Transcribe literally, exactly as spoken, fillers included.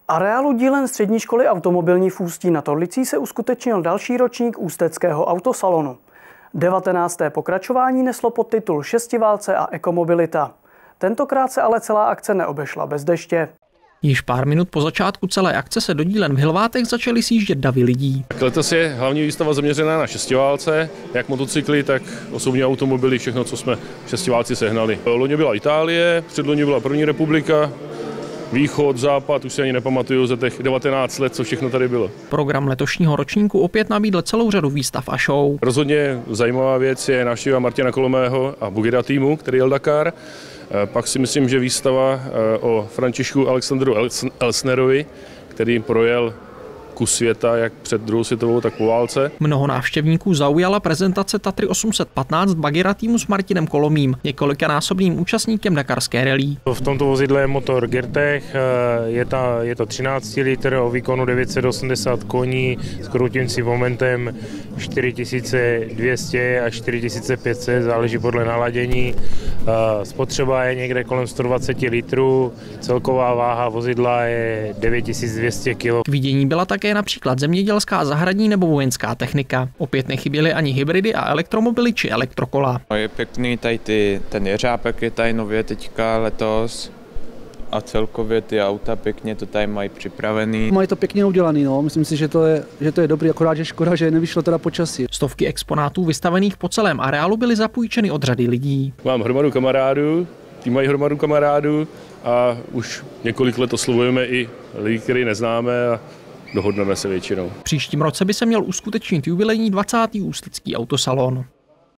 areálu dílen střední školy automobilní v Ústí nad Orlicí se uskutečnil další ročník ústeckého autosalonu. devatenácté pokračování neslo podtitul Šestiválce a ekomobilita. Tentokrát se ale celá akce neobešla bez deště. Již pár minut po začátku celé akce se do dílen v Hilvátech začaly sjíždět davy lidí. Letos je hlavní výstava zaměřená na šestiválce, jak motocykly, tak osobní automobily, všechno, co jsme šestiválci sehnali. Loni byla Itálie, předloni byla první republika, východ, západ, už si ani nepamatuju za těch devatenáct let, co všechno tady bylo. Program letošního ročníku opět nabídl celou řadu výstav a show. Rozhodně zajímavá věc je návštěva Martina Kolomého a Bugida týmu, který jel Dakar. Pak si myslím, že výstava o Františku Alexandru Elsnerovi, který projel kus světa jak před druhou světovou, tak po válce. Mnoho návštěvníků zaujala prezentace Tatry osm set patnáct Bagira týmu s Martinem Kolomým, několikanásobným účastníkem dakarské rally. V tomto vozidle je motor Girtech, je, ta, je to třináct litr o výkonu devět set osmdesát koní s kroutícím momentem čtyři tisíce dvě stě až čtyři tisíce pět set, záleží podle naladění. Spotřeba je někde kolem sto dvacet litrů, celková váha vozidla je devět tisíc dvě stě kilogramů. K vidění byla také například zemědělská, zahradní nebo vojenská technika. Opět nechyběly ani hybridy a elektromobily či elektrokola. Je pěkný tady ty, ten jeřábek je tady nově teďka letos a celkově ty auta pěkně to tady mají připravený. Mají to pěkně udělaný, no. Myslím si, že to je, že to je dobrý, akorát že škoda, že nevyšlo teda počasí. Stovky exponátů vystavených po celém areálu byly zapůjčeny od řady lidí. Mám hromadu kamarádů, ty mají hromadu kamarádů a už několik let oslovujeme i lidi, který neznáme a dohodneme se většinou. V příštím roce by se měl uskutečnit jubilejní dvacátý ústecký autosalon.